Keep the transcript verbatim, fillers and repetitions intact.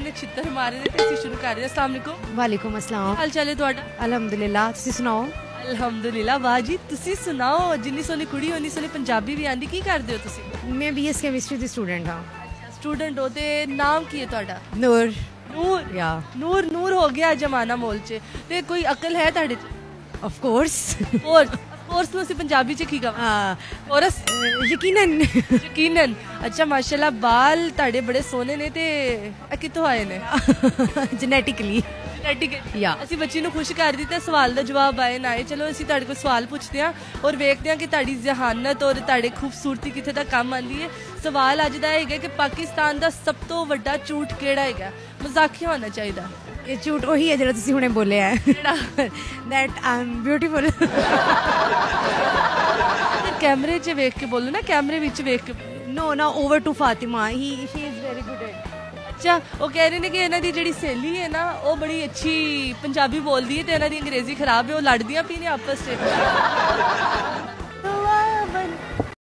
ने छित्तर मारे ने ते असीं शुरू कर रहे हैं। अस्सलाम वालेकुम। वालेकुम अस्सलाम। हाल चाल है तुहाडा? अलहमदुलिल्लाह, तुसीं सुनाओ? अल्हम्दुलिल्लाह। वाह जी, तुसीं सुनाओ, जिन्नी सोहनी कुड़ी उन्नी सोहनी पंजाबी भी आंदी। की करदे हो तुसीं? मैं बी एस केमिस्ट्री दी स्टूडेंट हाँ। अच्छा, स्टूडेंट हो ते नाम की है तुहाडा? नूर। नूर या नूर नूर हो गया जमाना मोल च। ते कोई अकल है तुहाडे च? Of course. कोर्स कोर्स ਨੂੰ ਅਸੀਂ ਪੰਜਾਬੀ ਚ ਕੀ ਕਹਾਂ? हाँ ਕੋਰਸ यकीनन। ਯਕੀਨਨ। ਅੱਛਾ ਮਾਸ਼ਾਅੱਲਾ, ਬਾਲ ਤੁਹਾਡੇ ਬੜੇ ਸੋਹਣੇ ਨੇ ਤੇ ਇਹ ਕਿੱਥੋਂ ਆਏ ਨੇ? जेनेटिकली। ਜੈਨੇਟਿਕ। या ਅਸੀਂ ਬੱਚੀ ਨੂੰ ਖੁਸ਼ ਕਰ ਦਿੱਤਾ, ਸਵਾਲ ਦਾ ਜਵਾਬ ਆਏ ਨਾ ਆਏ। ਚਲੋ ਅਸੀਂ ਤੁਹਾਡੇ ਕੋਲ ਸਵਾਲ ਪੁੱਛਦੇ ਹਾਂ ਔਰ ਵੇਖਦੇ ਹਾਂ ਕਿ ਤੁਹਾਡੀ ਜ਼ਹਾਨਤ ਔਰ ਤੁਹਾਡੇ ਖੂਬਸੂਰਤੀ ਕਿੱਥੇ ਤੱਕ ਕੰਮ ਆਉਂਦੀ ਹੈ। ਸਵਾਲ ਅੱਜ ਦਾ ਹੈਗਾ ਕਿ ਪਾਕਿਸਤਾਨ ਦਾ ਸਭ ਤੋਂ ਵੱਡਾ ਝੂਠ ਕਿਹੜਾ ਹੈਗਾ? ਮਜ਼ਾਕੀਆ ਹੋਣਾ ਚਾਹੀਦਾ। ये झूठ वही है जो तुसीं हुणे बोले है। That I am beautiful. कैमरे च वेख के बोलो ना, कैमरे विच वेख के। नो ना, over to Fatima, he she is very good at. अच्छा, वो कह रहे ने कि इन्हां दी जेहड़ी सहेली है ना वो बड़ी अच्छी पंजाबी बोलदी है ते इन्हां दी अंग्रेजी खराब है, वो लड़दियां पई ने आपस च।